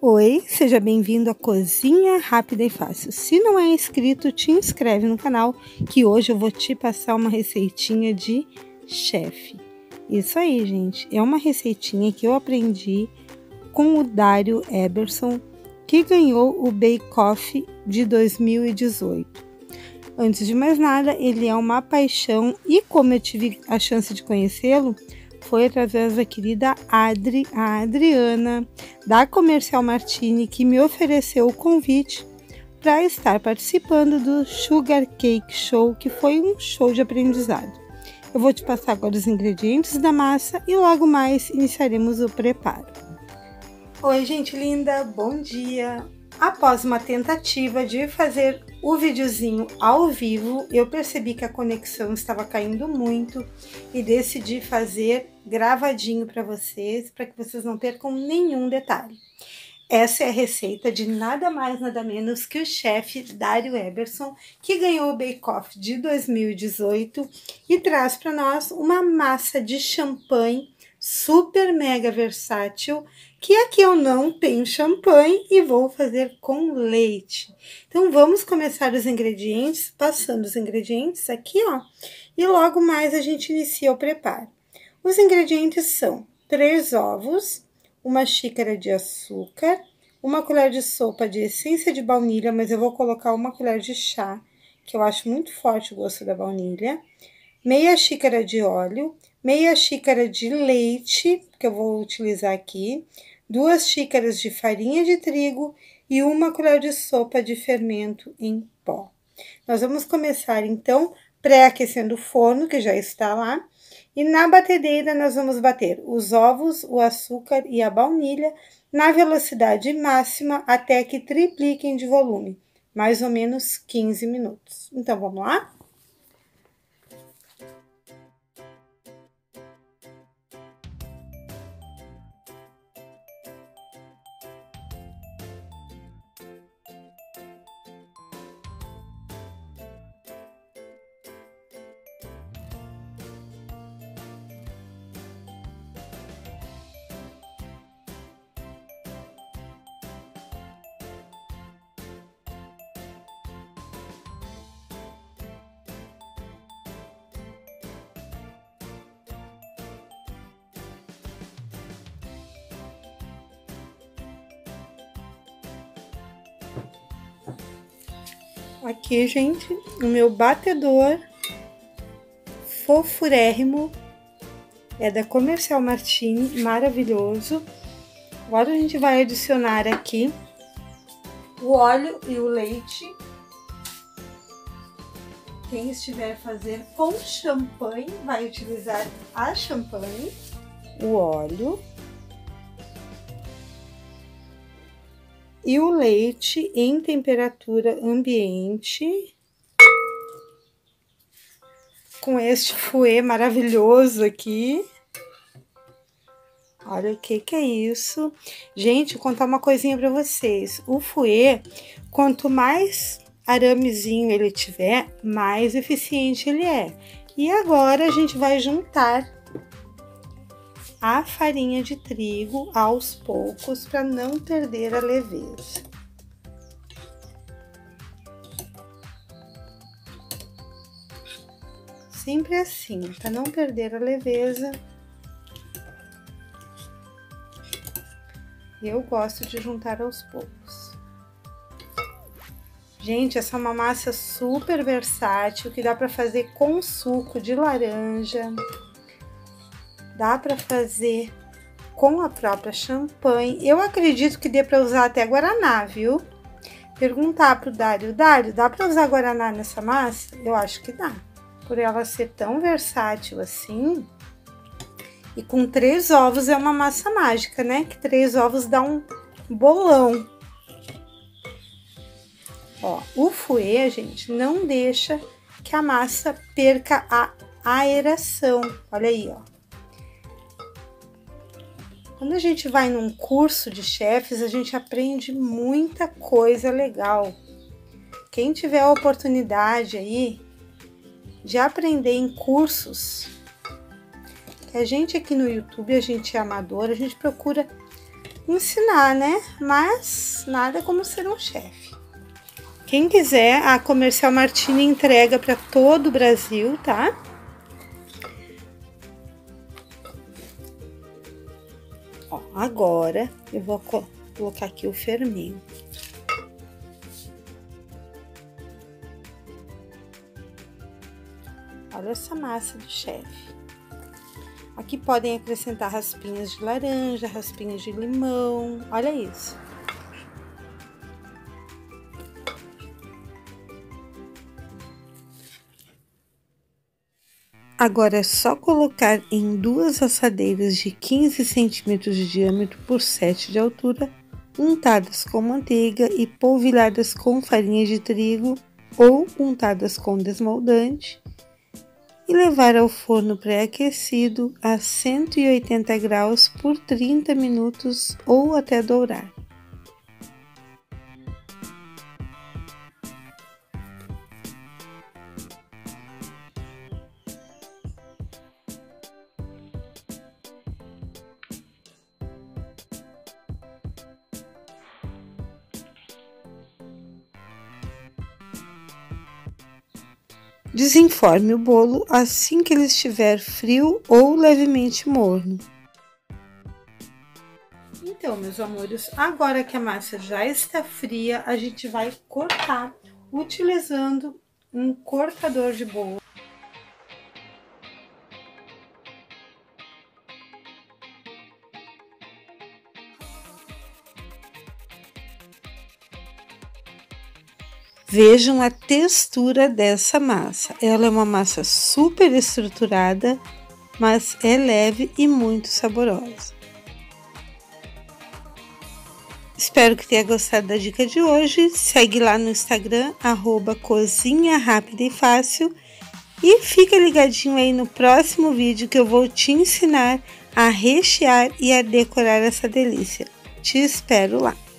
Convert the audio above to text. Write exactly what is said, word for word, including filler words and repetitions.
Oi, seja bem-vindo à Cozinha Rápida e Fácil. Se não é inscrito, te inscreve no canal que hoje eu vou te passar uma receitinha de chefe. Isso aí, gente, é uma receitinha que eu aprendi com o Dário Eberson, que ganhou o Bake Off de dois mil e dezoito. Antes de mais nada, ele é uma paixão e como eu tive a chance de conhecê-lo, foi através da querida Adri, a Adriana, da Comercial Martini, que me ofereceu o convite para estar participando do Sugar Cake Show, que foi um show de aprendizado. Eu vou te passar agora os ingredientes da massa e logo mais iniciaremos o preparo. Oi, gente linda, bom dia! Após uma tentativa de fazer o videozinho ao vivo, eu percebi que a conexão estava caindo muito e decidi fazer gravadinho para vocês, para que vocês não percam nenhum detalhe. Essa é a receita de nada mais nada menos que o chefe Dário Eberson, que ganhou o Bake Off de dois mil e dezoito e traz para nós uma massa de champanhe super mega versátil, que aqui eu não tenho champanhe e vou fazer com leite. Então vamos começar os ingredientes, passando os ingredientes aqui, ó, e logo mais a gente inicia o preparo. Os ingredientes são três ovos, uma xícara de açúcar, uma colher de sopa de essência de baunilha, mas eu vou colocar uma colher de chá, que eu acho muito forte o gosto da baunilha, meia xícara de óleo, meia xícara de leite, que eu vou utilizar aqui, duas xícaras de farinha de trigo e uma colher de sopa de fermento em pó. Nós vamos começar, então, pré-aquecendo o forno, que já está lá, e na batedeira nós vamos bater os ovos, o açúcar e a baunilha na velocidade máxima até que tripliquem de volume, mais ou menos quinze minutos. Então, vamos lá? Aqui, gente, o meu batedor fofurérrimo é da Comercial Martini, maravilhoso. Agora a gente vai adicionar aqui o óleo e o leite. Quem estiver fazendo com champanhe vai utilizar a champanhe, o óleo e o leite em temperatura ambiente, com este fouet maravilhoso aqui. Olha o que que é isso. Gente, vou contar uma coisinha para vocês. O fouet, quanto mais aramezinho ele tiver, mais eficiente ele é. E agora a gente vai juntar a farinha de trigo aos poucos para não perder a leveza. Sempre assim, para não perder a leveza. Eu gosto de juntar aos poucos. Gente, essa é uma massa super versátil que dá para fazer com suco de laranja. Dá para fazer com a própria champanhe. Eu acredito que dê para usar até guaraná, viu? Perguntar pro Dário, Dário, dá para usar guaraná nessa massa? Eu acho que dá. Por ela ser tão versátil assim. E com três ovos é uma massa mágica, né? Que três ovos dá um bolão. Ó, o fouet, gente, não deixa que a massa perca a aeração. Olha aí, ó. Quando a gente vai num curso de chefes, a gente aprende muita coisa legal. Quem tiver a oportunidade aí de aprender em cursos, que a gente aqui no YouTube, a gente é amador, a gente procura ensinar, né? Mas nada como ser um chefe. Quem quiser, a Comercial Martini entrega para todo o Brasil, tá? Ó, agora eu vou colocar aqui o fermento. Olha essa massa do chefe. Aqui podem acrescentar raspinhas de laranja, raspinhas de limão, olha isso. Agora é só colocar em duas assadeiras de quinze centímetros de diâmetro por sete de altura, untadas com manteiga e polvilhadas com farinha de trigo ou untadas com desmoldante, e levar ao forno pré-aquecido a cento e oitenta graus por trinta minutos ou até dourar. Desenforme o bolo assim que ele estiver frio ou levemente morno. Então, meus amores, agora que a massa já está fria, a gente vai cortar utilizando um cortador de bolo. Vejam a textura dessa massa. Ela é uma massa super estruturada, mas é leve e muito saborosa. Espero que tenha gostado da dica de hoje. Segue lá no Instagram, arroba Cozinha Rápida e Fácil. E fica ligadinho aí no próximo vídeo que eu vou te ensinar a rechear e a decorar essa delícia. Te espero lá!